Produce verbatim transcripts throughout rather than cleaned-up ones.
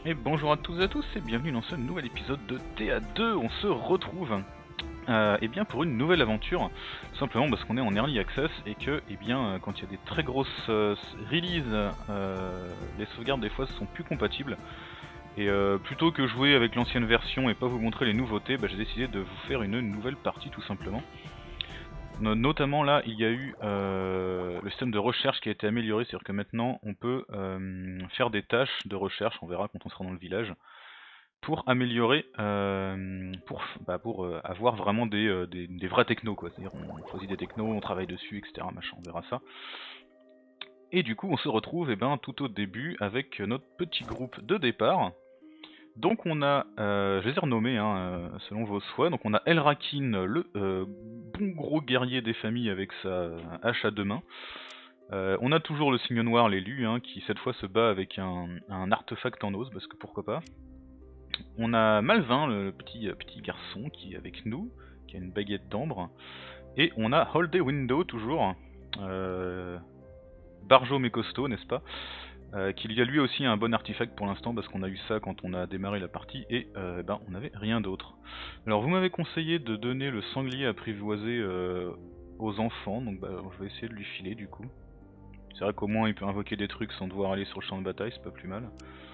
Et bonjour à toutes et à tous et bienvenue dans ce nouvel épisode de T A deux. On se retrouve euh, eh bien pour une nouvelle aventure, tout simplement parce qu'on est en early access et que eh bien euh, quand il y a des très grosses euh, releases, euh, les sauvegardes des fois sont plus compatibles. Et euh, plutôt que jouer avec l'ancienne version et pas vous montrer les nouveautés, bah, j'ai décidé de vous faire une nouvelle partie tout simplement. No- notamment là, il y a eu euh, le système de recherche qui a été amélioré, c'est-à-dire que maintenant on peut euh, faire des tâches de recherche, on verra quand on sera dans le village, pour améliorer, euh, pour, bah, pour euh, avoir vraiment des, euh, des, des vrais technos, quoi. C'est-à-dire on choisit des technos, on travaille dessus, et cetera. Machin, on verra ça. Et du coup, on se retrouve eh ben, tout au début avec notre petit groupe de départ. Donc on a, euh, je les ai renommés hein, euh, selon vos souhaits, donc on a Elrakin, le euh, bon gros guerrier des familles avec sa hache à deux mains. Euh, on a toujours le signe noir, l'élu, hein, qui cette fois se bat avec un, un artefact en ose, parce que pourquoi pas. On a Malvin, le petit, euh, petit garçon qui est avec nous, qui a une baguette d'ambre. Et on a Holiday Window toujours, euh, Barjo mais costaud, n'est-ce pas, euh, qui lui a lui aussi un bon artefact pour l'instant parce qu'on a eu ça quand on a démarré la partie et euh, ben, on n'avait rien d'autre. Alors vous m'avez conseillé de donner le sanglier apprivoisé euh, aux enfants, donc bah, je vais essayer de lui filer du coup. C'est vrai qu'au moins il peut invoquer des trucs sans devoir aller sur le champ de bataille, c'est pas plus mal.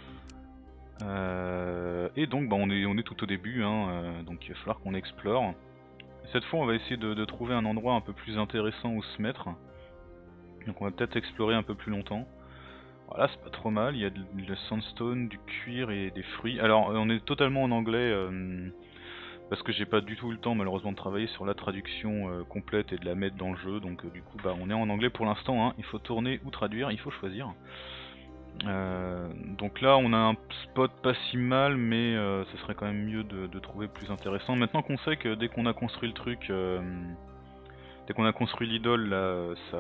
Euh, et donc bah, on, est, on est tout au début, hein, euh, donc il va falloir qu'on explore. Cette fois on va essayer de, de trouver un endroit un peu plus intéressant où se mettre. Donc on va peut-être explorer un peu plus longtemps. Voilà, c'est pas trop mal, il y a de, de la sandstone, du cuir et des fruits. Alors on est totalement en anglais, euh, parce que j'ai pas du tout eu le temps malheureusement de travailler sur la traduction euh, complète et de la mettre dans le jeu. Donc euh, du coup bah, on est en anglais pour l'instant, hein. Il faut tourner ou traduire, il faut choisir. Euh, donc là on a un spot pas si mal, mais euh, ce serait quand même mieux de, de trouver plus intéressant. Maintenant qu'on sait que dès qu'on a construit le truc, euh, dès qu'on a construit l'idole là, ça...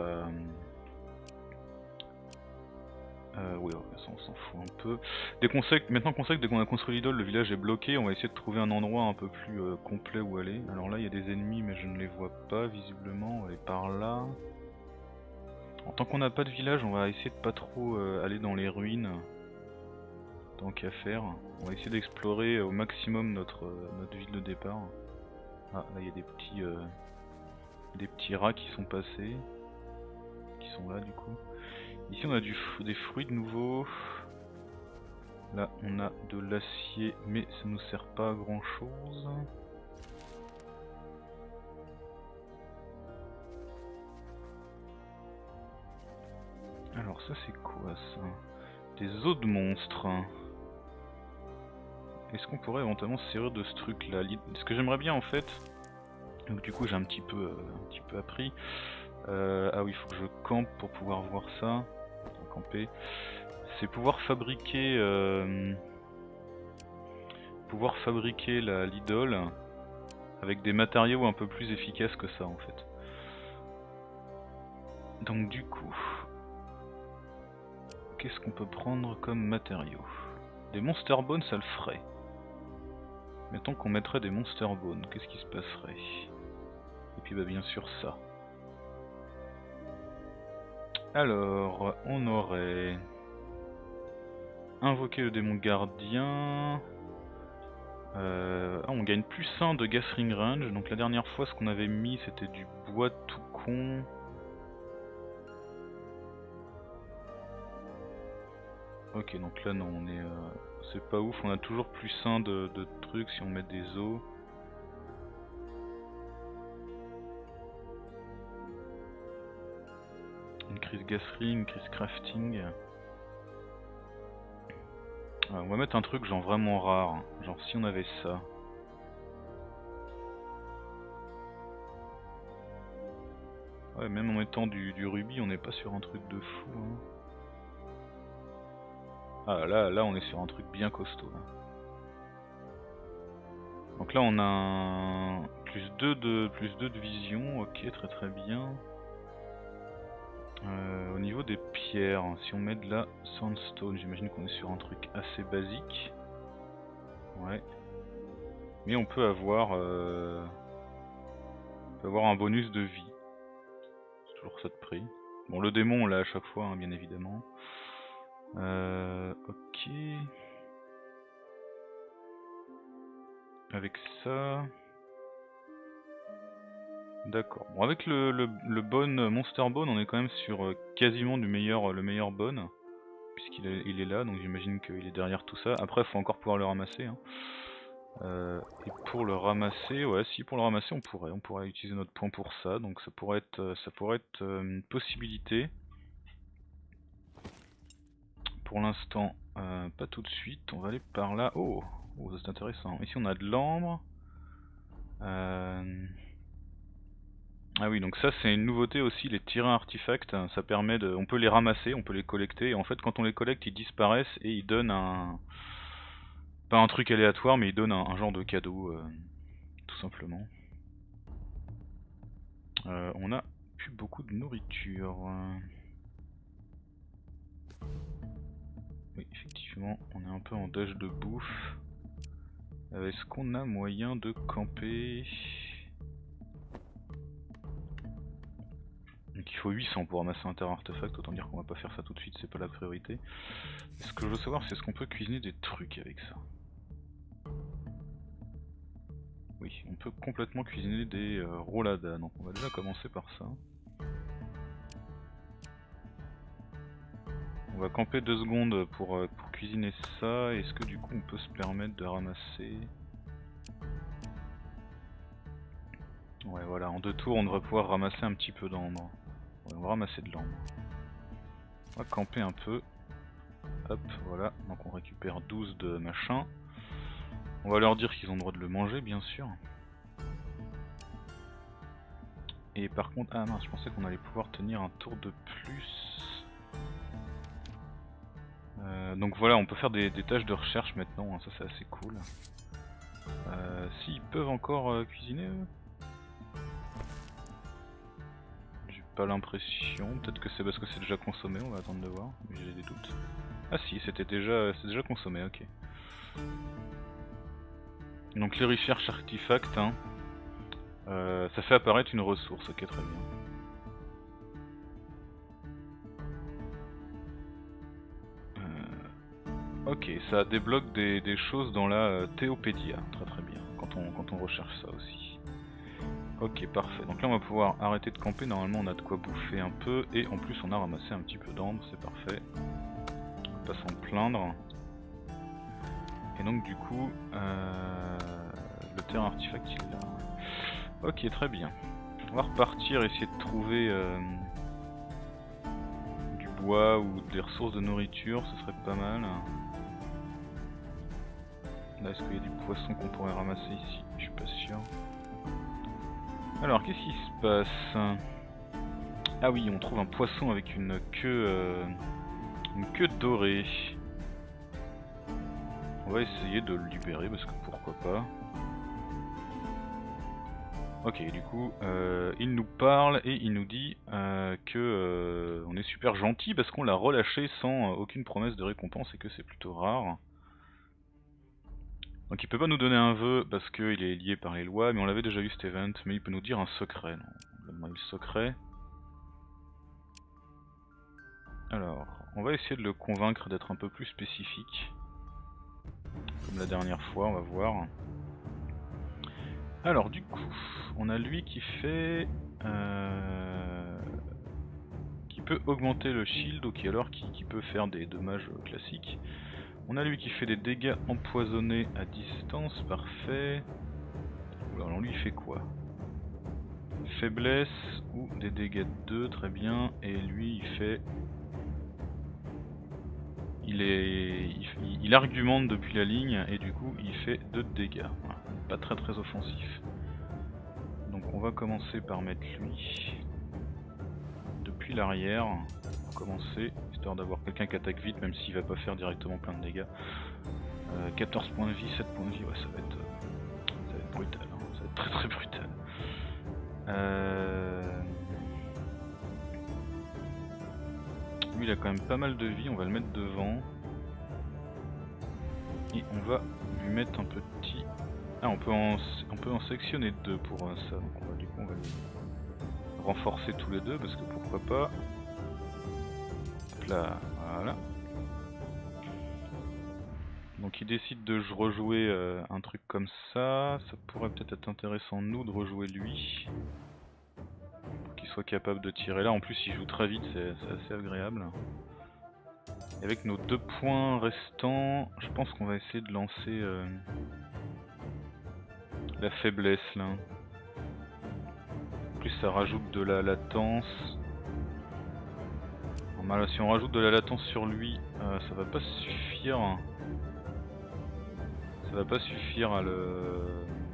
Euh, oui, ça on s'en fout un peu. Dès qu'on sait que, maintenant qu'on sait que dès qu'on a construit l'idole, le village est bloqué, on va essayer de trouver un endroit un peu plus euh, complet où aller. Alors là il y a des ennemis mais je ne les vois pas visiblement, on va aller par là. En tant qu'on n'a pas de village, on va essayer de pas trop euh, aller dans les ruines. Tant qu'à faire. On va essayer d'explorer au maximum notre, euh, notre ville de départ. Ah, là il y a des petits, euh, des petits rats qui sont passés. Qui sont là du coup. Ici on a du, des fruits de nouveau. Là on a de l'acier mais ça nous sert pas à grand chose. Alors ça c'est quoi ça? Des os de monstres. Est-ce qu'on pourrait éventuellement se servir de ce truc là? Ce que j'aimerais bien en fait, donc du coup j'ai un petit peu euh, un petit peu appris. Euh, ah oui, il faut que je campe pour pouvoir voir ça. Camper. C'est pouvoir fabriquer euh, pouvoir fabriquer la l'idole avec des matériaux un peu plus efficaces que ça en fait. Donc du coup, qu'est-ce qu'on peut prendre comme matériaux? Des monster bones ça le ferait. Mettons qu'on mettrait des monster bones, qu'est-ce qui se passerait? Et puis bah bien sûr ça. Alors, on aurait invoqué le démon gardien. Euh, ah, on gagne plus un de gas ring range. Donc la dernière fois, ce qu'on avait mis, c'était du bois tout con. Ok, donc là non, on est, euh, c'est pas ouf. On a toujours plus un de, de trucs si on met des os. Une crise gas ring, une crise crafting. Ouais, on va mettre un truc genre vraiment rare. Genre si on avait ça. Ouais, même en mettant du, du rubis, on n'est pas sur un truc de fou. Hein. Ah là, là on est sur un truc bien costaud. Là. Donc là on a un plus deux de plus deux de vision, ok très très bien. Euh, au niveau des pierres, si on met de la sandstone, j'imagine qu'on est sur un truc assez basique. Ouais. Mais on peut avoir euh, on peut avoir un bonus de vie. C'est toujours ça de prix. Bon le démon on l'a à chaque fois hein, bien évidemment. Euh, ok. avec ça... D'accord. Bon, avec le, le, le bone Monster Bone, on est quand même sur euh, quasiment du meilleur, le meilleur bone. Puisqu'il est, il est là, donc j'imagine qu'il est derrière tout ça. Après, il faut encore pouvoir le ramasser. Hein. Euh, et pour le ramasser, ouais, si pour le ramasser, on pourrait. On pourrait utiliser notre point pour ça. Donc ça pourrait être, ça pourrait être euh, une possibilité. Pour l'instant, euh, pas tout de suite. On va aller par là. Oh, oh c'est intéressant. Ici, on a de l'ambre. Euh... Ah oui, donc ça c'est une nouveauté aussi, les tyrans artefacts, ça permet de... on peut les ramasser, on peut les collecter, et en fait quand on les collecte ils disparaissent et ils donnent un... pas un truc aléatoire, mais ils donnent un, un genre de cadeau, euh, tout simplement. Euh, on a plus beaucoup de nourriture. Oui, effectivement, on est un peu en dash de bouffe. Euh, Est-ce qu'on a moyen de camper? Donc il faut huit cents pour ramasser un terrain artefact, autant dire qu'on va pas faire ça tout de suite, c'est pas la priorité. Et ce que je veux savoir, c'est est-ce qu'on peut cuisiner des trucs avec ça? Oui, on peut complètement cuisiner des euh, rouladas, donc on va déjà commencer par ça. On va camper deux secondes pour, euh, pour cuisiner ça, est-ce que du coup on peut se permettre de ramasser... Ouais voilà, en deux tours on devrait pouvoir ramasser un petit peu d'ambre. Ouais, on va ramasser de l'ambre. On va camper un peu. Hop, voilà, donc on récupère douze de machin. On va leur dire qu'ils ont le droit de le manger, bien sûr. Et par contre, ah mince, je pensais qu'on allait pouvoir tenir un tour de plus. Euh, donc voilà, on peut faire des, des tâches de recherche maintenant, hein, ça c'est assez cool. Euh, S'ils peuvent encore euh, cuisiner eux, j'ai pas l'impression, peut-être que c'est parce que c'est déjà consommé, on va attendre de voir, mais j'ai des doutes. Ah si, c'était déjà, c'est déjà consommé, ok. Donc les recherches artefacts, hein, euh, ça fait apparaître une ressource, ok très bien. Ok, ça débloque des, des choses dans la euh, Théopédia, très très bien, quand on, quand on recherche ça aussi. Ok, parfait, donc là on va pouvoir arrêter de camper, normalement on a de quoi bouffer un peu, et en plus on a ramassé un petit peu d'ambre, c'est parfait. On va pas s'en plaindre. Et donc du coup, euh, le terrain artefact il est là. Ok, très bien. On va repartir, essayer de trouver euh, du bois ou des ressources de nourriture, ce serait pas mal. Là, est-ce qu'il y a du poisson qu'on pourrait ramasser ici? Je suis pas sûr. Alors, qu'est-ce qui se passe? Ah oui, on trouve un poisson avec une queue... Euh, une queue dorée. On va essayer de le libérer, parce que pourquoi pas. Ok, du coup, euh, il nous parle et il nous dit euh, que euh, on est super gentil parce qu'on l'a relâché sans euh, aucune promesse de récompense et que c'est plutôt rare. Donc il peut pas nous donner un vœu parce qu'il est lié par les lois, mais on l'avait déjà eu cet event, mais il peut nous dire un secret. Donne-moi le secret. Alors, on va essayer de le convaincre d'être un peu plus spécifique. Comme la dernière fois, on va voir. Alors du coup, on a lui qui fait... Euh, qui peut augmenter le shield, ok, alors qui, qui peut faire des dommages classiques. On a lui qui fait des dégâts empoisonnés à distance, parfait. Alors lui il fait quoi? Faiblesse ou des dégâts de deux, très bien. Et lui il fait... Il est... Il, il argumente depuis la ligne et du coup il fait deux de dégâts. Voilà. Pas très très offensif. Donc on va commencer par mettre lui depuis l'arrière. Pour commencer, histoire d'avoir quelqu'un qui attaque vite même s'il va pas faire directement plein de dégâts. Euh, quatorze points de vie, sept points de vie, ouais ça va être, ça va être brutal, hein. Ça va être très très brutal. Euh... Lui il a quand même pas mal de vie, on va le mettre devant. Et on va lui mettre un petit... Ah on peut en, on peut en sélectionner deux pour euh, ça, donc on va, du coup on va les renforcer tous les deux parce que pourquoi pas. Hop là, voilà. Donc il décide de rejouer euh, un truc comme ça. Ça pourrait peut-être être intéressant nous de rejouer lui. Pour qu'il soit capable de tirer là. En plus il joue très vite, c'est assez agréable. Et avec nos deux points restants, je pense qu'on va essayer de lancer euh, la faiblesse là. En plus ça rajoute de la latence. Normal, si on rajoute de la latence sur lui, euh, ça va pas suffire. Ça va pas suffire à le...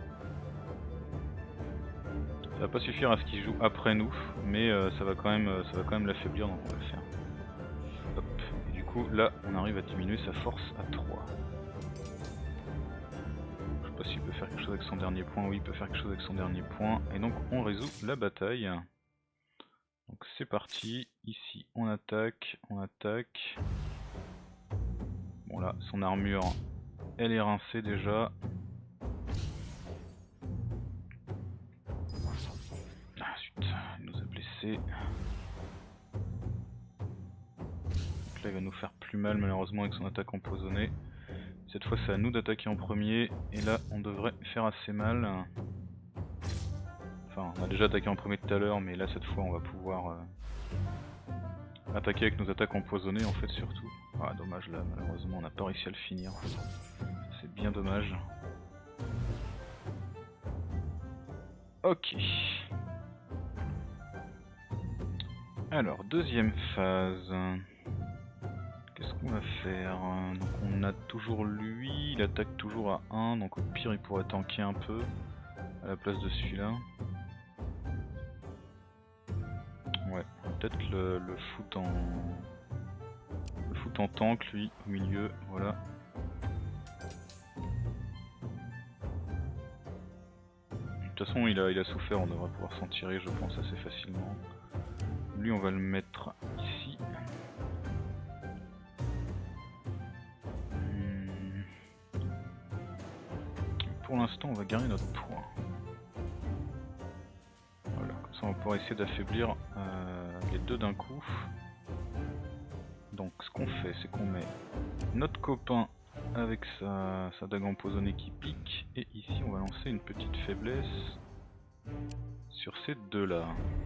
Ça va pas suffire à ce qu'il joue après nous, mais euh, ça va quand même ça va quand même l'affaiblir, donc on va le faire. Hop. Et du coup là on arrive à diminuer sa force à trois. Je sais pas s'il peut faire quelque chose avec son dernier point. Oui, il peut faire quelque chose avec son dernier point. Et donc on résout la bataille. Donc c'est parti. Ici on attaque, on attaque. Bon là son armure elle est rincée déjà. Ah zut, il nous a blessés. Donc là il va nous faire plus mal malheureusement avec son attaque empoisonnée. Cette fois c'est à nous d'attaquer en premier. Et là on devrait faire assez mal. Enfin on a déjà attaqué en premier tout à l'heure, mais là cette fois on va pouvoir euh, attaquer avec nos attaques empoisonnées en fait surtout. Ah dommage là, malheureusement on n'a pas réussi à le finir. C'est bien dommage. Ok. Alors, deuxième phase. Qu'est-ce qu'on va faire? Donc on a toujours lui, il attaque toujours à un, donc au pire il pourrait tanker un peu à la place de celui-là. Ouais, peut-être le, le foot en... Le foot en tank lui, au milieu, voilà. De toute façon il a, il a souffert, on devrait pouvoir s'en tirer je pense assez facilement. Lui on va le mettre ici. Hmm. Pour l'instant on va garder notre point. Voilà, comme ça on va pouvoir essayer d'affaiblir euh, les deux d'un coup. Donc ce qu'on fait c'est qu'on met notre copain avec sa, sa dague empoisonnée qui pique, et ici on va lancer une petite faiblesse sur ces deux là.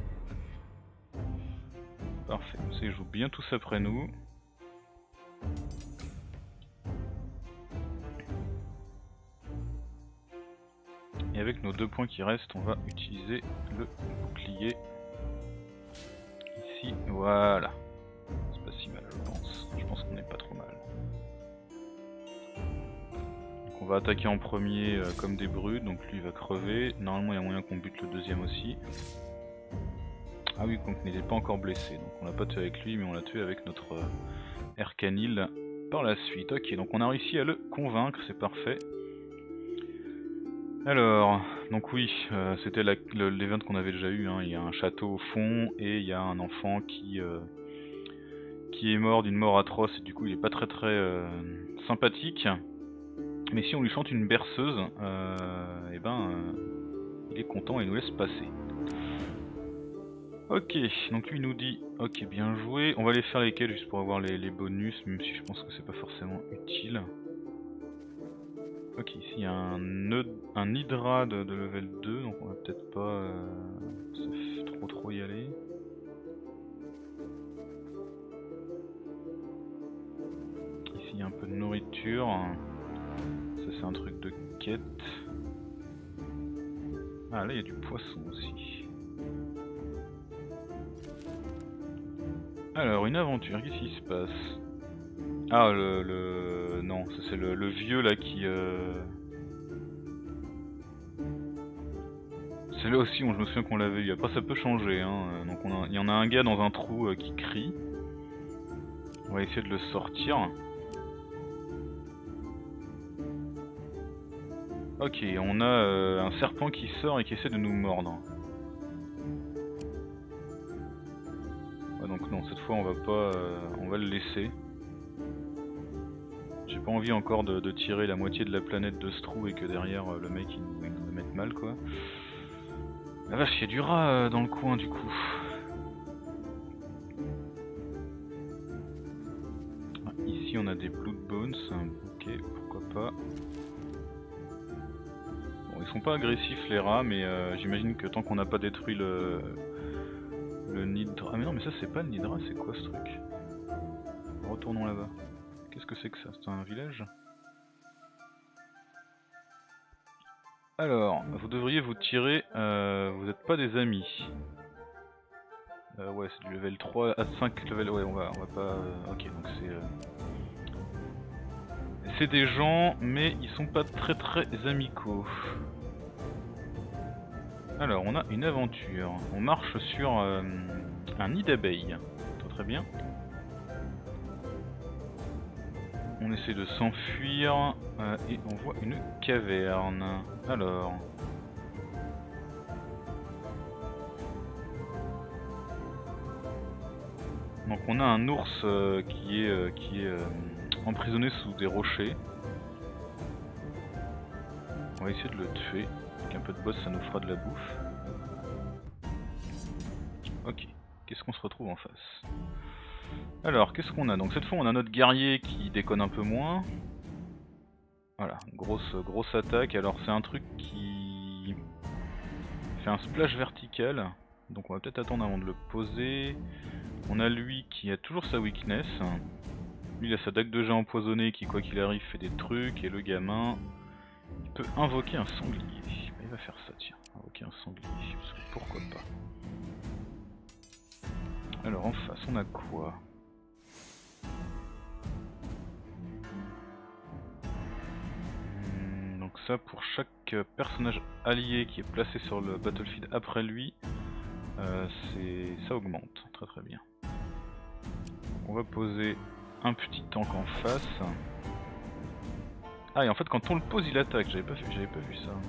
Parfait, ça il joue bien tous après nous. Et avec nos deux points qui restent, on va utiliser le bouclier. Ici, voilà. C'est pas si mal je pense, je pense qu'on n'est pas trop mal. On va attaquer en premier euh, comme des brutes, donc lui il va crever. Normalement il y a moyen qu'on bute le deuxième aussi. Ah oui, donc il n'est pas encore blessé, donc on l'a pas tué avec lui, mais on l'a tué avec notre euh, Ercanil par la suite. Ok, donc on a réussi à le convaincre, c'est parfait. Alors, donc oui, euh, c'était l'event qu'on avait déjà eu, hein. Il y a un château au fond et il y a un enfant qui, euh, qui est mort d'une mort atroce et du coup il est pas très très euh, sympathique. Mais si on lui chante une berceuse, euh, et ben, euh, il est content et il nous laisse passer. Ok, donc lui il nous dit, ok bien joué, on va aller faire lesquels juste pour avoir les, les bonus, même si je pense que c'est pas forcément utile. Ok, ici il y a un, un Hydra de, de level deux, donc on va peut-être pas euh, trop trop y aller. Ici il y a un peu de nourriture, ça c'est un truc de quête. Ah là il y a du poisson aussi. Alors une aventure, qu'est-ce qui se passe? Ah le... le... non, ça c'est le, le vieux là qui... Euh... C'est là aussi où je me souviens qu'on l'avait eu, après ça peut changer hein. Donc on a... il y en a un gars dans un trou euh, qui crie. On va essayer de le sortir. Ok, on a euh, un serpent qui sort et qui essaie de nous mordre. Ouais, donc non, cette fois on va pas... Euh... on va le laisser. J'ai pas envie encore de, de tirer la moitié de la planète de ce trou et que derrière euh, le mec il nous, il nous mette mal quoi. La vache, il y a du rat euh, dans le coin du coup. Ah, ici on a des Blood Bones, ok pourquoi pas. Bon, ils sont pas agressifs les rats, mais euh, j'imagine que tant qu'on n'a pas détruit le... le nid de... Ah mais non, mais ça c'est pas le nid de rat, c'est quoi ce truc? Retournons là-bas. Qu'est-ce que c'est que ça? C'est un village? Alors, vous devriez vous tirer, euh, vous n'êtes pas des amis. Euh, ouais, c'est du level trois à cinq level, ouais, on va, on va pas... Euh, ok, donc c'est... Euh... C'est des gens, mais ils sont pas très très amicaux. Alors, on a une aventure. On marche sur euh, un nid d'abeilles. Très très bien. On essaie de s'enfuir euh, et on voit une caverne. Alors... Donc on a un ours euh, qui est, euh, qui est euh, emprisonné sous des rochers. On va essayer de le tuer. Avec un peu de boss ça nous fera de la bouffe. Ok, qu'est-ce qu'on se retrouve en face? Alors, qu'est-ce qu'on a? Donc cette fois on a notre guerrier qui déconne un peu moins. Voilà, grosse, grosse attaque. Alors c'est un truc qui fait un splash vertical. Donc on va peut-être attendre avant de le poser. On a lui qui a toujours sa weakness. Lui il a sa dague de jet empoisonnée qui quoi qu'il arrive fait des trucs. Et le gamin, il peut invoquer un sanglier. Il va faire ça, tiens, invoquer un sanglier, parce que pourquoi pas. Alors en face on a quoi? hmm, Donc ça pour chaque personnage allié qui est placé sur le battlefield après lui, euh, ça augmente, très très bien. On va poser un petit tank en face. Ah et en fait quand on le pose il attaque, j'avais pas, j'avais pas vu ça.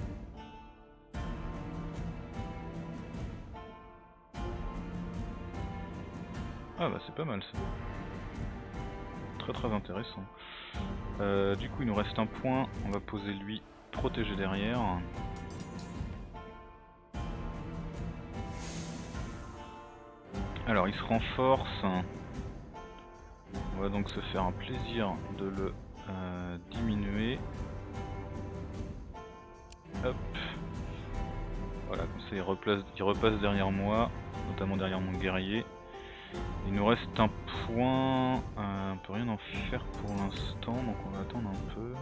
Ah bah c'est pas mal ça. Très très intéressant. Euh, du coup il nous reste un point, on va poser lui protégé derrière. Alors il se renforce. On va donc se faire un plaisir de le euh, diminuer. Hop. Voilà, comme ça il, replace, il repasse derrière moi, notamment derrière mon guerrier. Il nous reste un point, euh, on peut rien en faire pour l'instant, donc on va attendre un peu.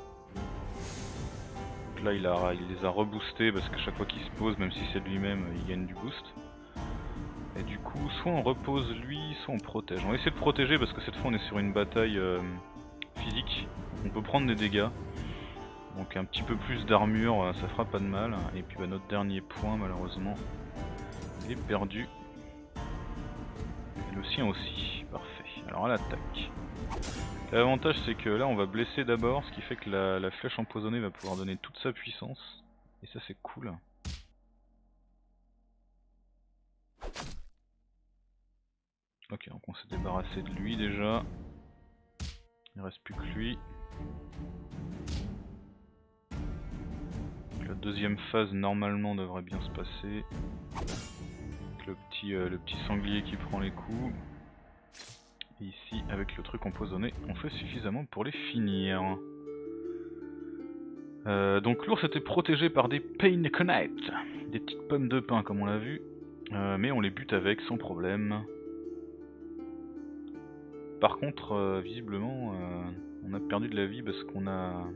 Donc là il, a, il les a reboostés parce qu'à chaque fois qu'il se pose, même si c'est lui-même, il gagne du boost. Et du coup, soit on repose lui, soit on protège. On va essayer de protéger parce que cette fois on est sur une bataille euh, physique. On peut prendre des dégâts. Donc un petit peu plus d'armure, ça fera pas de mal. Et puis bah, notre dernier point, malheureusement, il est perdu. Et le sien aussi. Parfait. Alors à l'attaque. L'avantage c'est que là on va blesser d'abord, ce qui fait que la, la flèche empoisonnée va pouvoir donner toute sa puissance. Et ça c'est cool. Ok, donc on s'est débarrassé de lui déjà. Il reste plus que lui. Donc la deuxième phase normalement devrait bien se passer. Avec le petit, euh, le petit sanglier qui prend les coups. Et ici avec le truc empoisonné on fait suffisamment pour les finir. Euh, donc l'ours était protégé par des pain Connect, des petites pommes de pin comme on l'a vu. Euh, mais on les bute avec sans problème. Par contre, euh, visiblement, euh, on a perdu de la vie parce qu'on a...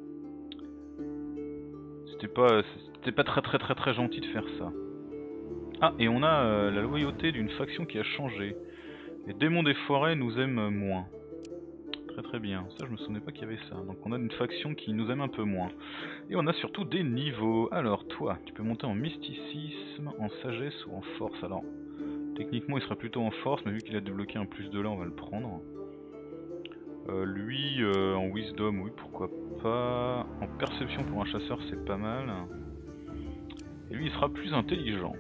C'était pas, c'était pas très très très très gentil de faire ça. Ah, et on a euh, la loyauté d'une faction qui a changé. Les démons des forêts nous aiment moins. Très très bien, ça je me souvenais pas qu'il y avait ça. Donc on a une faction qui nous aime un peu moins. Et on a surtout des niveaux. Alors toi, tu peux monter en mysticisme, en sagesse ou en force. Alors... Techniquement il serait plutôt en force, mais vu qu'il a débloqué un plus de là on va le prendre. Euh, lui euh, en wisdom, oui pourquoi pas. En perception pour un chasseur c'est pas mal. Et lui il sera plus intelligent.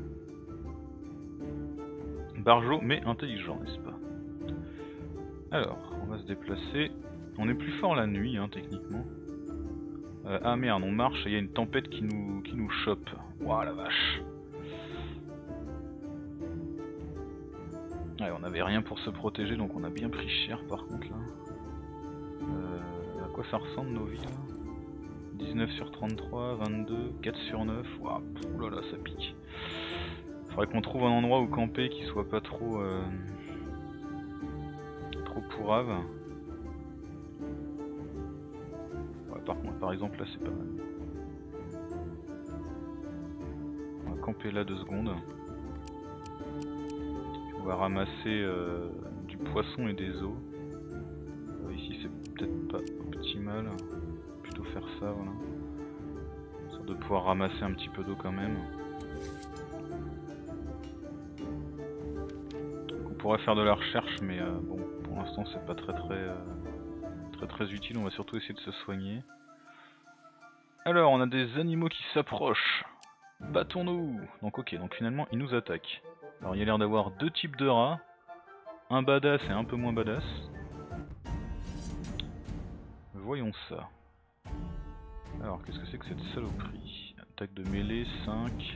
Barjo mais intelligent, n'est-ce pas? Alors, on va se déplacer. On est plus fort la nuit hein, techniquement. Euh, ah merde, on marche et il y a une tempête qui nous, qui nous chope. Ouah la vache. Ouais, on avait rien pour se protéger donc on a bien pris cher par contre là. Euh, à quoi quoi ça ressemble nos villes? dix-neuf sur trente-trois, vingt-deux, quatre sur neuf. Waouh, oulala, ça pique. Faudrait qu'on trouve un endroit où camper qui soit pas trop euh, trop pourrave. Ouais, par contre, par exemple là c'est pas mal. On va camper là deux secondes. On va ramasser euh, du poisson et des os. Euh, ici c'est peut-être pas optimal. Plutôt faire ça, voilà. Histoire de pouvoir ramasser un petit peu d'eau quand même. Donc on pourrait faire de la recherche, mais euh, bon, pour l'instant c'est pas très très, euh, très très utile. On va surtout essayer de se soigner. Alors, on a des animaux qui s'approchent. Battons-nous. Donc ok, donc finalement ils nous attaquent. Alors il y a l'air d'avoir deux types de rats. Un badass et un peu moins badass. Voyons ça. Alors qu'est-ce que c'est que cette saloperie? Attaque de mêlée, cinq.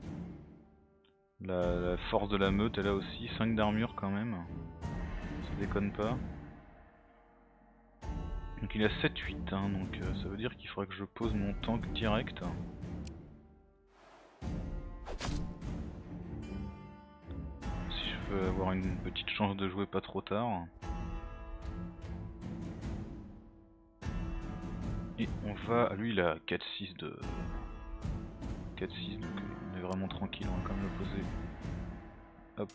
La, la force de la meute est là aussi, cinq d'armure quand même. Ça déconne pas. Donc il a sept huit, hein, donc euh, ça veut dire qu'il faudrait que je pose mon tank direct. Si je veux avoir une petite chance de jouer pas trop tard. Et on va... Lui il a quatre six de... quatre six, donc on est vraiment tranquille, on va quand même le poser. Hop.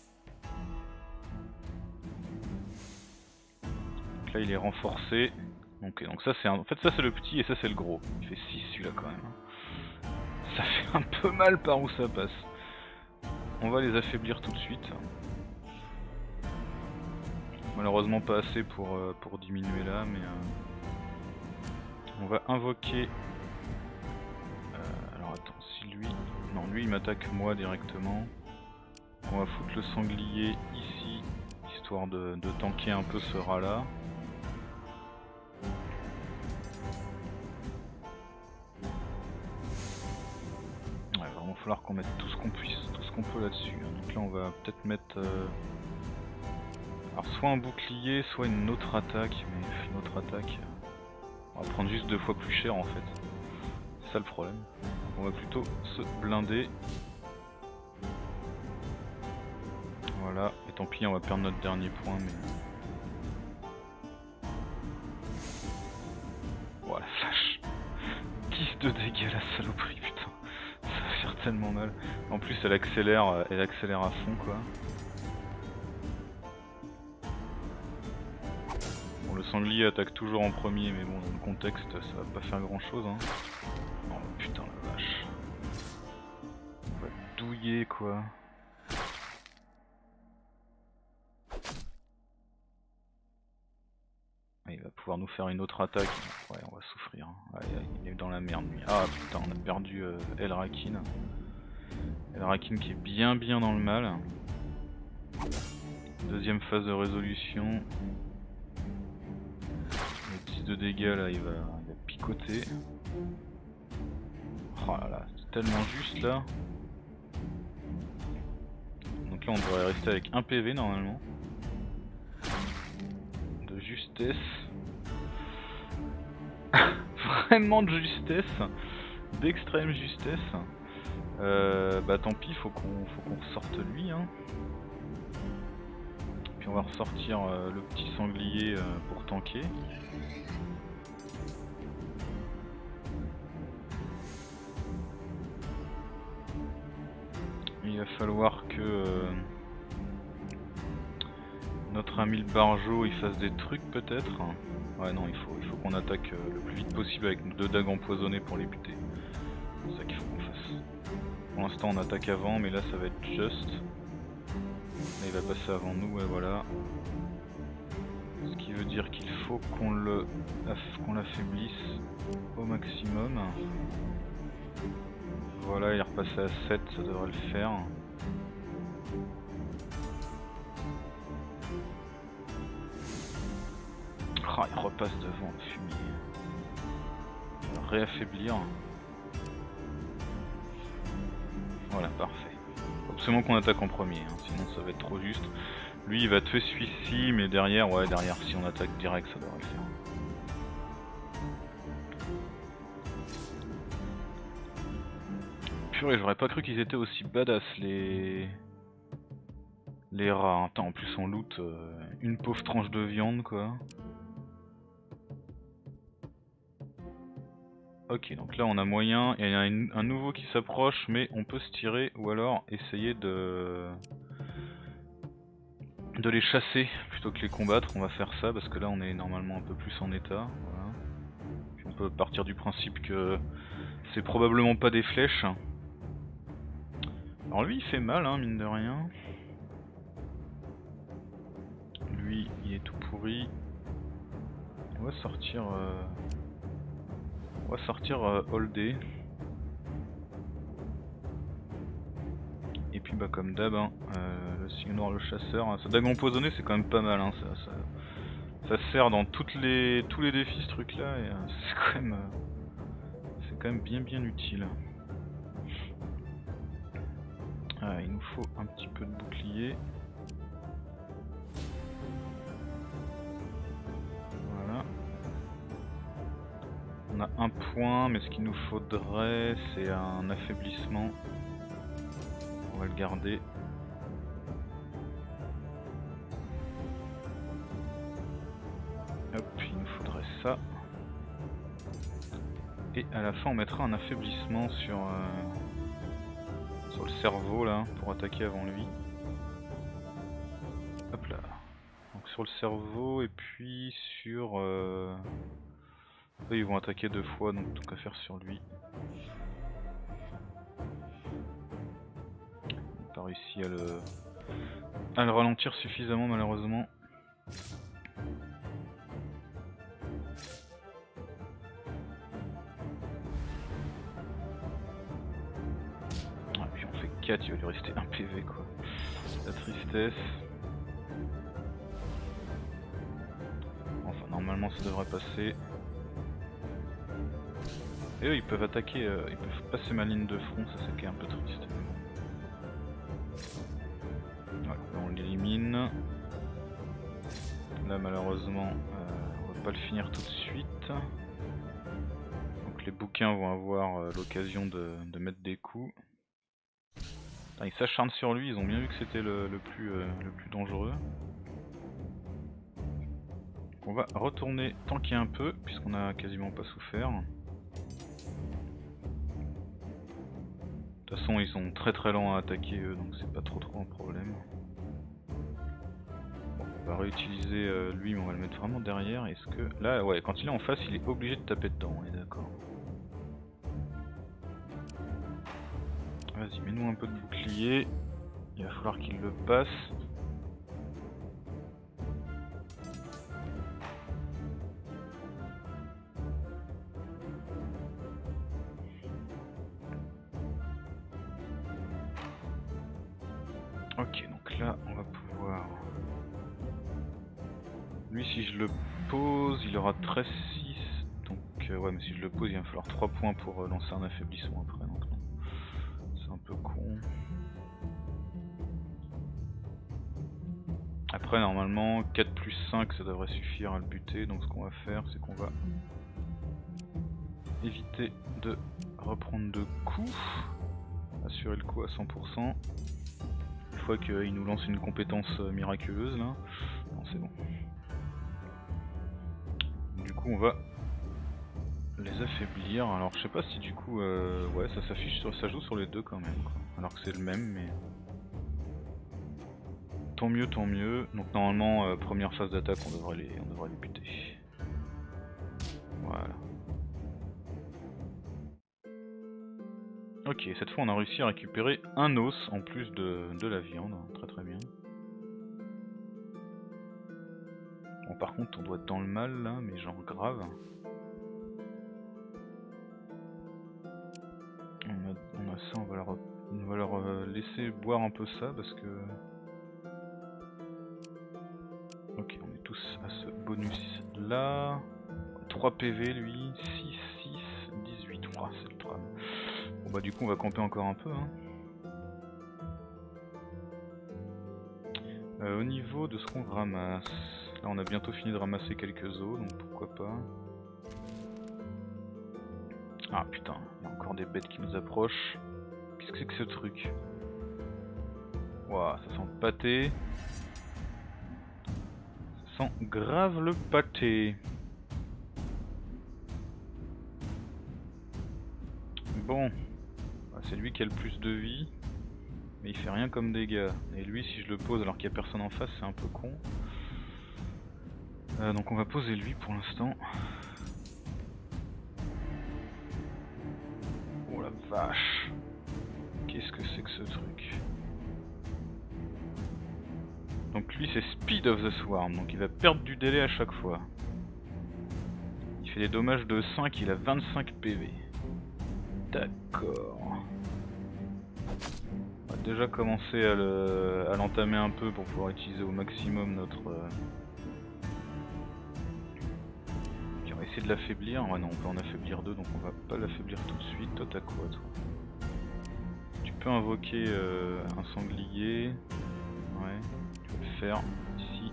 Donc là il est renforcé. Ok, donc ça c'est un... En fait ça c'est le petit et ça c'est le gros. Il fait six celui-là quand même. Ça fait un peu mal par où ça passe. On va les affaiblir tout de suite. Malheureusement pas assez pour, euh, pour diminuer là, mais... Euh... On va invoquer... Euh, alors attends, si lui... Non, lui il m'attaque moi directement. On va foutre le sanglier ici, histoire de, de tanker un peu ce rat là. Ouais, il va vraiment falloir qu'on mette tout ce qu'on puisse, tout ce qu'on peut là-dessus. Donc là on va peut-être mettre... Euh... Alors soit un bouclier, soit une autre attaque, mais une autre attaque... On va prendre juste deux fois plus cher en fait. C'est ça le problème. On va plutôt se blinder. Voilà, et tant pis on va perdre notre dernier point mais... Voilà, flash. dix de dégâts la saloperie, putain. Ça va faire tellement mal. En plus elle accélère, elle accélère à fond quoi. Bon, le sanglier attaque toujours en premier, mais bon, dans le contexte, ça va pas faire grand chose. Hein. Oh putain la vache. On va douiller quoi. Ah, il va pouvoir nous faire une autre attaque. Ouais, on va souffrir. Ah, il est dans la merde lui. Ah putain, on a perdu euh, Elrakin. Elrakin qui est bien bien dans le mal. Deuxième phase de résolution. dix de dégâts là, il va, il va picoter. Oh là là, c'est tellement juste là. Donc là on devrait rester avec un P V normalement. De justesse. Vraiment de justesse. D'extrême justesse. Euh, bah tant pis, faut qu'on faut qu'on ressorte lui. Hein. Puis on va ressortir euh, le petit sanglier euh, pour tanker. Il va falloir que euh, notre ami le barjo il fasse des trucs peut-être. Ouais non, il faut, il faut qu'on attaque euh, le plus vite possible avec nos deux dagues empoisonnées pour les buter. C'est ça qu'il faut qu'on fasse. Pour l'instant on attaque avant mais là ça va être juste. Là il va passer avant nous, ouais voilà. Ce qui veut dire qu'il faut qu'on le qu'on l'affaiblisse au maximum. Voilà, il est repassé à sept, ça devrait le faire. Ah, il repasse devant le fumier. On va réaffaiblir. Voilà, parfait. Faut absolument qu'on attaque en premier, hein, sinon ça va être trop juste. Lui il va tuer celui-ci, mais derrière, ouais, derrière, si on attaque direct, ça devrait le faire. Purée, j'aurais pas cru qu'ils étaient aussi badass les... Les rats. Attends, en plus on loot euh, une pauvre tranche de viande quoi. Ok, donc là on a moyen, il y a une, un nouveau qui s'approche, mais on peut se tirer ou alors essayer de... de les chasser plutôt que les combattre. On va faire ça parce que là on est normalement un peu plus en état. Voilà. Puis on peut partir du principe que c'est probablement pas des flèches. Alors lui il fait mal hein, mine de rien. Lui il est tout pourri. On va sortir... Euh... On va sortir euh, Holdé. Et puis bah comme d'hab, hein, euh, le signe noir, le chasseur, hein, sa dague empoisonnée c'est quand même pas mal, hein, ça, ça, ça sert dans toutes les, tous les défis ce truc là, et euh, c'est quand même euh, c'est quand même bien bien utile. Ah, il nous faut un petit peu de bouclier. Voilà. On a un point, mais ce qu'il nous faudrait c'est un affaiblissement. On va le garder. Hop, il nous faudrait ça. Et à la fin on mettra un affaiblissement sur, euh, sur le cerveau là, pour attaquer avant lui. Hop là. Donc sur le cerveau et puis sur... Euh... Eux ils vont attaquer deux fois, donc tout qu'à faire sur lui. On n'a pas réussi à le... à le ralentir suffisamment malheureusement. Ah, puis on fait quatre, il va lui rester un P V quoi. La tristesse. Enfin normalement ça devrait passer. Et eux ils peuvent attaquer, euh, ils peuvent passer ma ligne de front, ça c'est qui est un peu triste. Ouais, on l'élimine. Là malheureusement euh, on va pas le finir tout de suite. Donc les bouquins vont avoir euh, l'occasion de, de mettre des coups. Putain, ils s'acharnent sur lui, ils ont bien vu que c'était le, le, plus, euh, le plus dangereux. Donc on va retourner tanker un peu puisqu'on a quasiment pas souffert. De toute façon ils sont très très lents à attaquer eux, donc c'est pas trop trop un problème. Bon, on va réutiliser euh, lui, mais on va le mettre vraiment derrière. Est-ce que... Là ouais, quand il est en face il est obligé de taper dedans, on est d'accord. Vas-y, mets-nous un peu de bouclier. Il va falloir qu'il le passe. Ok, donc là on va pouvoir... Lui si je le pose, il aura treize six. Donc euh, ouais, mais si je le pose il va me falloir trois points pour euh, lancer un affaiblissement après. Donc non, c'est un peu con. Après normalement quatre plus cinq ça devrait suffire à le buter. Donc ce qu'on va faire c'est qu'on va éviter de reprendre de coups. Assurer le coup à cent pour cent. Une fois qu'il nous lance une compétence miraculeuse là. Non c'est bon. Du coup on va les affaiblir. Alors je sais pas si du coup euh, ouais ça s'affiche sur, ça joue sur les deux quand même quoi. Alors que c'est le même mais tant mieux tant mieux. Donc normalement euh, première phase d'attaque on devrait les on devrait les buter. Voilà. Ok, cette fois on a réussi à récupérer un os en plus de, de la viande, très très bien. Bon par contre on doit être dans le mal là, mais genre grave. On a, on a ça, on va leur, on va leur euh, laisser boire un peu ça parce que... Ok, on est tous à ce bonus là. trois P V lui, six, six, dix-huit, oh, c'est le drame. Bon bah du coup on va camper encore un peu hein. Euh, au niveau de ce qu'on ramasse, là on a bientôt fini de ramasser quelques os donc pourquoi pas. Ah putain, il y a encore des bêtes qui nous approchent. Qu'est-ce que c'est que ce truc? Waouh, ça sent le pâté. Ça sent grave le pâté. Bon, bah, c'est lui qui a le plus de vie. Mais il fait rien comme dégâts. Et lui, si je le pose alors qu'il n'y a personne en face, c'est un peu con. Euh, donc on va poser lui pour l'instant. Oh la vache. Qu'est-ce que c'est que ce truc? Donc lui c'est Speed of the Swarm, donc il va perdre du délai à chaque fois. Il fait des dommages de cinq, il a vingt-cinq P V. D'accord. On va déjà commencer à l'entamer un peu pour pouvoir utiliser au maximum notre... Euh... Puis on va essayer de l'affaiblir. Ouais non, on peut en affaiblir deux, donc on va pas l'affaiblir tout de suite. Toi t'as quoi toi? Tu peux invoquer euh, un sanglier. Ouais. Le faire ici.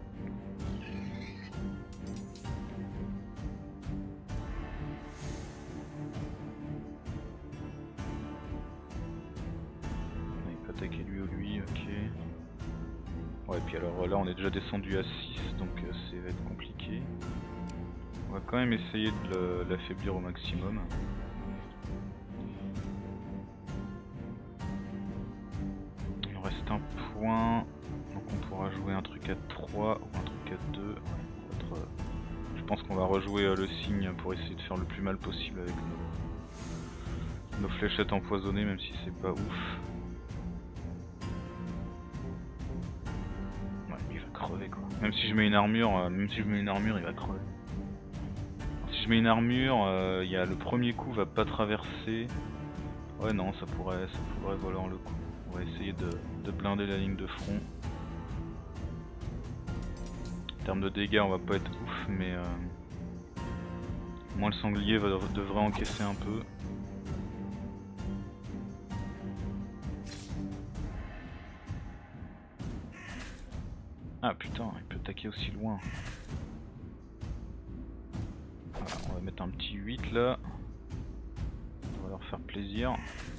Il peut attaquer lui ou lui, ok. Ouais, puis alors là on est déjà descendu à six, donc euh, ça va être compliqué. On va quand même essayer de l'affaiblir au maximum. Il nous reste un point. On pourra jouer un truc à trois ou un truc à deux. Ouais, euh, je pense qu'on va rejouer euh, le signe pour essayer de faire le plus mal possible avec nos, nos fléchettes empoisonnées, même si c'est pas ouf. Ouais, il va crever quoi. Même si je mets une armure, euh, même si je mets une armure, il va crever. Alors, si je mets une armure, il euh, y a le premier coup va pas traverser. Ouais non, ça pourrait, ça pourrait valoir le coup. On va essayer de, de blinder la ligne de front. En termes de dégâts on va pas être ouf, mais euh, au moins le sanglier va, devrait encaisser un peu. Ah putain, il peut attaquer aussi loin. Voilà, on va mettre un petit huit là. On va leur faire plaisir.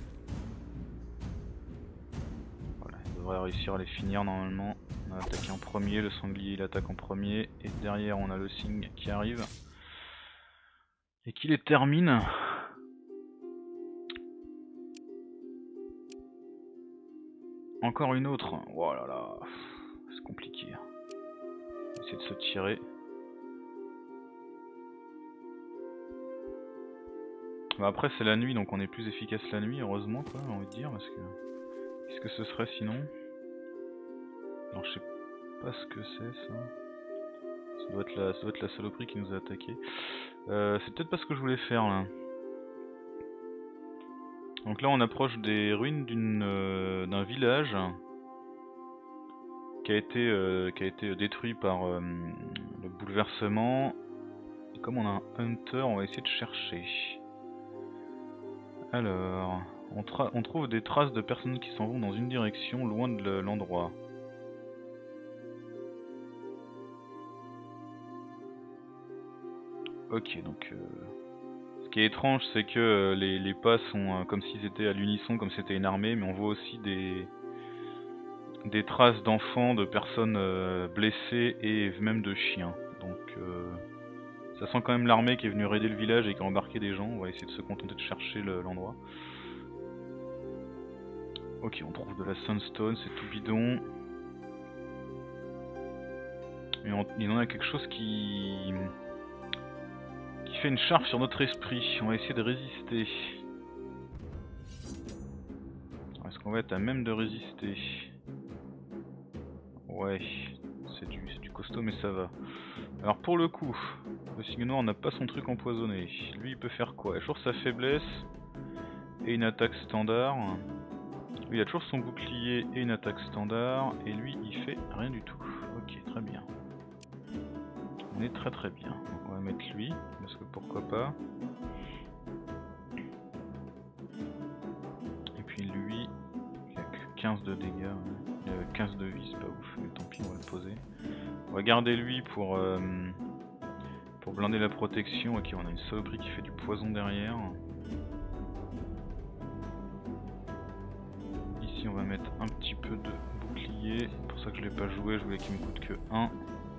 Voilà, il devrait réussir à les finir normalement. On a attaqué en premier, le sanglier il attaque en premier, et derrière on a le signe qui arrive. Et qui les termine. Encore une autre. Oh là là, c'est compliqué. On va essayer de se tirer. Bah après c'est la nuit donc on est plus efficace la nuit, heureusement quoi, j'ai envie de dire, parce que... Qu'est-ce que ce serait sinon? Alors je sais pas ce que c'est ça. Ça doit être la, ça doit être la saloperie qui nous a attaqué. Euh, c'est peut-être pas ce que je voulais faire là. Donc là on approche des ruines d'une euh, d'un village qui a été euh, qui a été détruit par euh, le bouleversement. Et comme on a un hunter, on va essayer de chercher. Alors, on, on trouve des traces de personnes qui s'en vont dans une direction loin de l'endroit. Ok, donc euh, ce qui est étrange c'est que euh, les, les pas sont euh, comme s'ils étaient à l'unisson, comme c'était une armée, mais on voit aussi des, des traces d'enfants, de personnes euh, blessées et même de chiens. Donc euh, ça sent quand même l'armée qui est venue raider le village et qui a embarqué des gens. On va essayer de se contenter de chercher l'endroit. Ok, on trouve de la sunstone, c'est tout bidon. Mais on, il en a quelque chose qui... qui fait une charge sur notre esprit. On va essayer de résister. Est-ce qu'on va être à même de résister? Ouais, c'est du, du costaud mais ça va. Alors pour le coup, le signe noir n'a pas son truc empoisonné. Lui il peut faire quoi? Il a toujours sa faiblesse et une attaque standard. Lui il a toujours son bouclier et une attaque standard. Et lui il fait rien du tout. Ok, très bien. On est très très bien. Donc on va mettre lui, parce que pourquoi pas. Et puis lui, il a que quinze de dégâts. Hein. Il a quinze de vie, c'est pas ouf, mais tant pis, on va le poser. On va garder lui pour, euh, pour blinder la protection. Ok, on a une saloperie qui fait du poison derrière. Ici on va mettre un petit peu de bouclier, c'est pour ça que je l'ai pas joué, je voulais qu'il me coûte que un.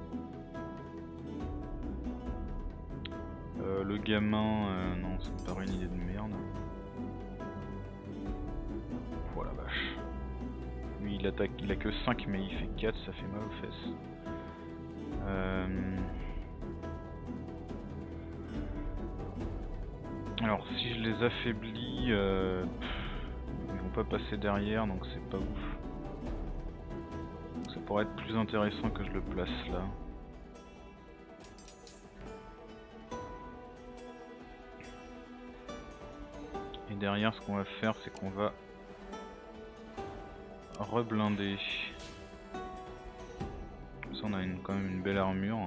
Euh, le gamin, euh, non, ça me paraît une idée de merde. Oh la vache. Lui il attaque, il a que cinq mais il fait quatre, ça fait mal aux fesses. Euh... Alors si je les affaiblis, euh... ils vont pas passer derrière donc c'est pas ouf. Donc ça pourrait être plus intéressant que je le place là. Et derrière ce qu'on va faire c'est qu'on va reblinder. Comme ça on a une, quand même une belle armure.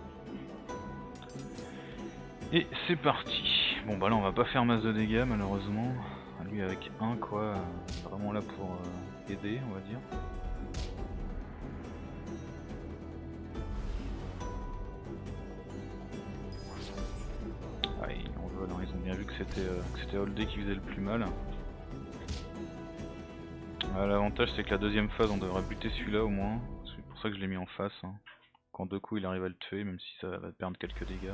Et c'est parti. Bon bah là on va pas faire masse de dégâts malheureusement. Lui avec un quoi, vraiment là pour euh, aider on va dire. Ah, ils, on voit, non, ils ont bien vu que c'était euh, que c'était Holdé qui faisait le plus mal. Ah, l'avantage c'est que la deuxième phase on devrait buter celui-là au moins. C'est pour ça que je l'ai mis en face. Hein. Qu'en deux coups il arrive à le tuer même si ça va perdre quelques dégâts.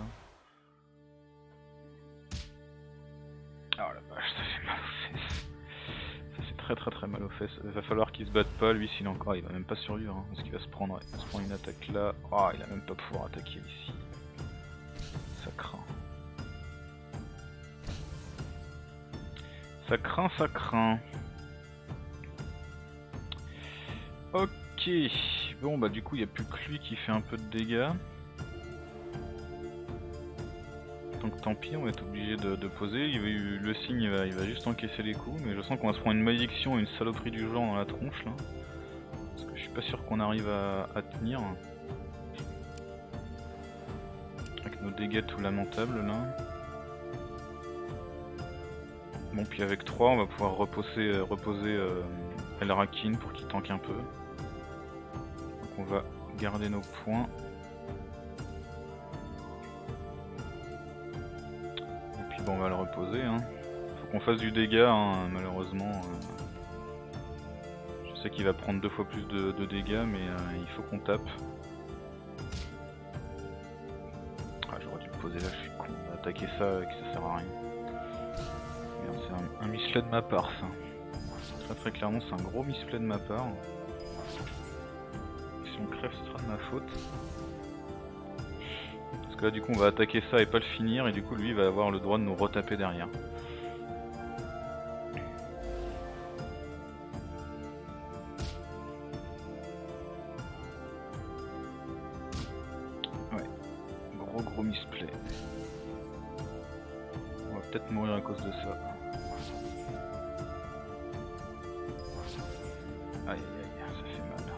Oh la vache, ça fait mal aux fesses. Ça fait très très très mal aux fesses. Il va falloir qu'il se batte pas, lui, s'il est encore. Il va même pas survivre, hein, parce qu'il va se prendre, il va se prendre une attaque là. Oh, il va même pas pouvoir attaquer ici. Ça craint. Ça craint, ça craint. Ok. Bon, bah, du coup, il n'y a plus que lui qui fait un peu de dégâts. Donc tant pis, on va être obligé de, de poser. Il va, le signe il va, il va juste encaisser les coups, mais je sens qu'on va se prendre une malédiction et une saloperie du genre dans la tronche là. Parce que je suis pas sûr qu'on arrive à, à tenir. Avec nos dégâts tout lamentables là. Bon puis avec trois on va pouvoir reposer, reposer euh, Elrakin pour qu'il tank un peu. Donc on va garder nos points. Bon, on va le reposer, hein. Faut qu'on fasse du dégât, hein, malheureusement. Euh... Je sais qu'il va prendre deux fois plus de, de dégâts, mais euh, il faut qu'on tape. Ah, j'aurais dû le poser là, je suis con. On va attaquer ça, et que ça sert à rien. Merde, c'est un, un misplay de ma part, ça. Très très clairement, c'est un gros misplay de ma part. Si on crève, ce sera de ma faute. Parce que là du coup on va attaquer ça et pas le finir et du coup lui il va avoir le droit de nous retaper derrière. Ouais, gros gros misplay. On va peut-être mourir à cause de ça. Aïe aïe aïe, ça fait mal.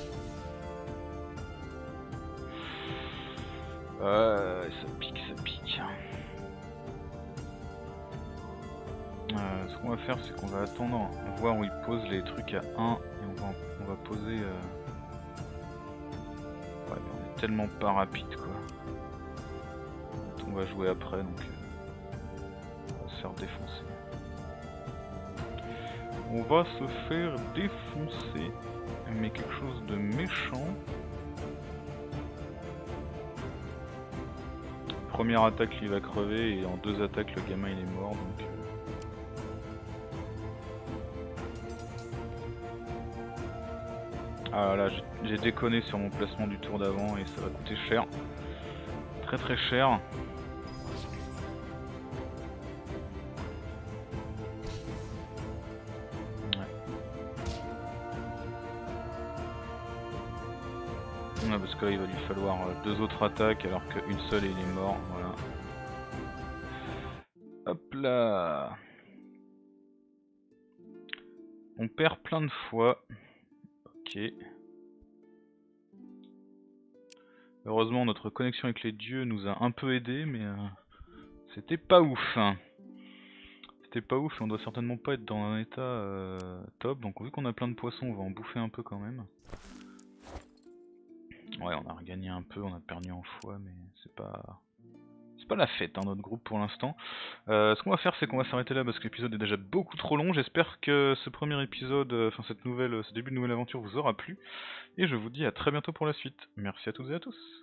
Euh, ça pique, ça pique. Euh, ce qu'on va faire, c'est qu'on va attendre, voir où il pose les trucs à un et on va, on va poser. Euh... Ouais, mais on est tellement pas rapide quoi. On va jouer après donc euh... on va se faire défoncer. On va se faire défoncer, mais quelque chose de méchant. Première attaque lui va crever et en deux attaques le gamin il est mort donc... Ah là j'ai déconné sur mon placement du tour d'avant et ça va coûter cher. Très très cher. Ouais, parce que là il va lui falloir deux autres attaques alors qu'une seule et il est mort, voilà. Hop là. On perd plein de fois. Ok. Heureusement notre connexion avec les dieux nous a un peu aidé mais euh, c'était pas ouf. C'était pas ouf et on doit certainement pas être dans un état euh, top. Donc vu qu'on a plein de poissons on va en bouffer un peu quand même. Ouais, on a regagné un peu, on a perdu en foi, mais c'est pas c'est pas la fête, hein, notre groupe pour l'instant. Euh, ce qu'on va faire, c'est qu'on va s'arrêter là parce que l'épisode est déjà beaucoup trop long. J'espère que ce premier épisode, euh, enfin cette nouvelle, ce début de nouvelle aventure vous aura plu. Et je vous dis à très bientôt pour la suite. Merci à toutes et à tous.